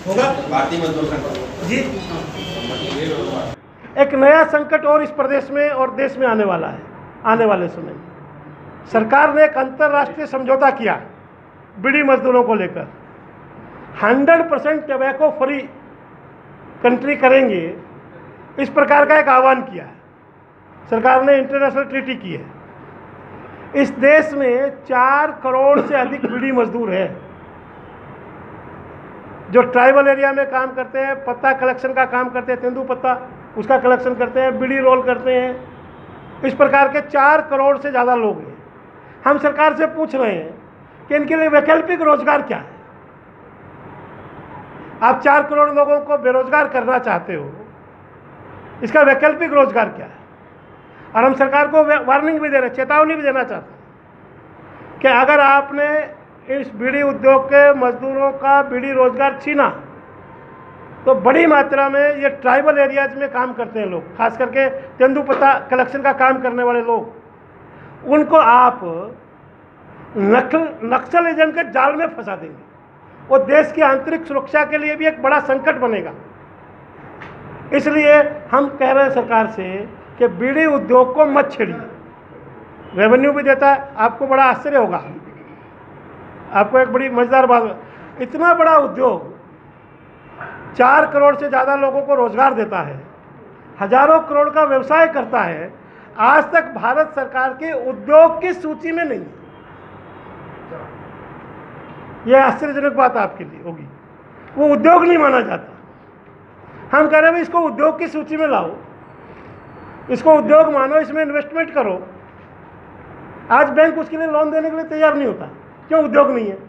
होगा। भारतीय मजदूर संघ जी, एक नया संकट और इस प्रदेश में और देश में आने वाला है। आने वाले समय में सरकार ने एक अंतर्राष्ट्रीय समझौता किया बीड़ी मजदूरों को लेकर। 100% टबैको फ्री कंट्री करेंगे, इस प्रकार का एक आह्वान किया है सरकार ने। इंटरनेशनल ट्रीटी की है। इस देश में 4 करोड़ से अधिक बीड़ी मजदूर हैं जो ट्राइबल एरिया में काम करते हैं, पत्ता कलेक्शन का काम करते हैं, तेंदू पत्ता उसका कलेक्शन करते हैं, बीड़ी रोल करते हैं। इस प्रकार के 4 करोड़ से ज़्यादा लोग हैं। हम सरकार से पूछ रहे हैं कि इनके लिए वैकल्पिक रोजगार क्या है। आप 4 करोड़ लोगों को बेरोजगार करना चाहते हो, इसका वैकल्पिक रोजगार क्या है? और हम सरकार को वार्निंग भी दे रहे, चेतावनी भी देना चाहते हैं कि अगर आपने इस बीड़ी उद्योग के मजदूरों का बीड़ी रोजगार छीना तो बड़ी मात्रा में ये ट्राइबल एरियाज में काम करते हैं लोग, खास करके तेंदूपत्ता कलेक्शन का काम करने वाले लोग, उनको आप नक्सल एजेंट के जाल में फंसा देंगे। वो देश की आंतरिक सुरक्षा के लिए भी एक बड़ा संकट बनेगा। इसलिए हम कह रहे हैं सरकार से कि बीड़ी उद्योग को मत छेड़िए। रेवेन्यू भी देता है, आपको बड़ा आश्चर्य होगा, आपको एक बड़ी मजेदार बात, इतना बड़ा उद्योग 4 करोड़ से ज़्यादा लोगों को रोजगार देता है, हजारों करोड़ का व्यवसाय करता है, आज तक भारत सरकार के उद्योग की सूची में नहीं। यह आश्चर्यजनक बात आपके लिए होगी, वो उद्योग नहीं माना जाता। हम कह रहे हैं इसको उद्योग की सूची में लाओ, इसको उद्योग मानो, इसमें इन्वेस्टमेंट करो। आज बैंक उसके लिए लोन देने के लिए तैयार नहीं होता, क्यों? उद्योग नहीं है।